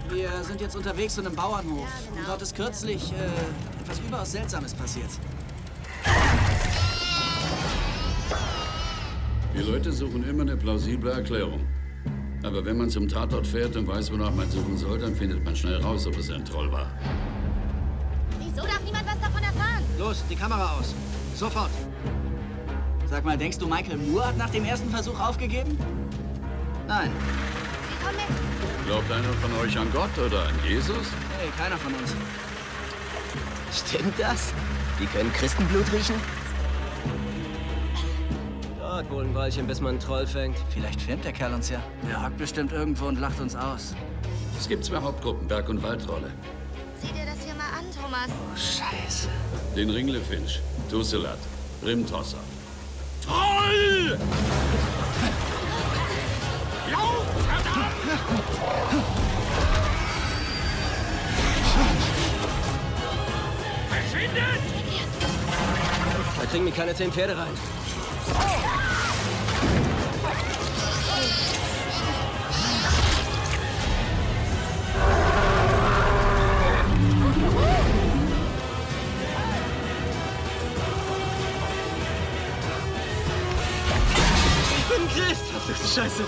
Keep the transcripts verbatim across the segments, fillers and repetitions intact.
Wir sind jetzt unterwegs zu einem Bauernhof. Ja, genau. Und dort ist kürzlich äh, etwas überaus Seltsames passiert. Die Leute suchen immer eine plausible Erklärung. Aber wenn man zum Tatort fährt und weiß, wonach man suchen soll, dann findet man schnell raus, ob es ein Troll war. Wieso darf niemand was davon erfahren? Los, die Kamera aus. Sofort. Sag mal, denkst du, Michael Moore hat nach dem ersten Versuch aufgegeben? Nein. Wir kommen mit. Glaubt einer von euch an Gott oder an Jesus? Hey, keiner von uns. Stimmt das? Die können Christenblut riechen? Dauert wohl ein Weilchen, bis man einen Troll fängt. Vielleicht filmt der Kerl uns ja. Der hockt bestimmt irgendwo und lacht uns aus. Es gibt zwei Hauptgruppen, Berg- und Waldtrolle. Sieh dir das hier mal an, Thomas. Oh, Scheiße. Den Ringlefinch, Tusselat, Rimtosser. Troll! Verschwindet! Da kriegen mir keine zehn Pferde rein. Ich bin Christ! Verfluchte Scheiße!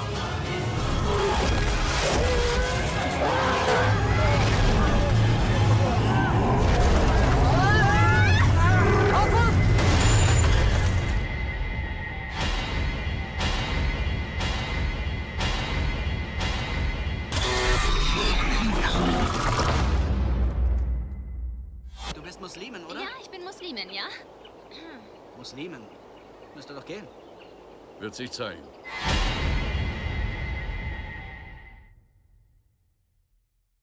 Du bist Muslimin, oder? Ja, ich bin Muslimin, ja? Muslimin. Müsste doch gehen. Wird sich zeigen.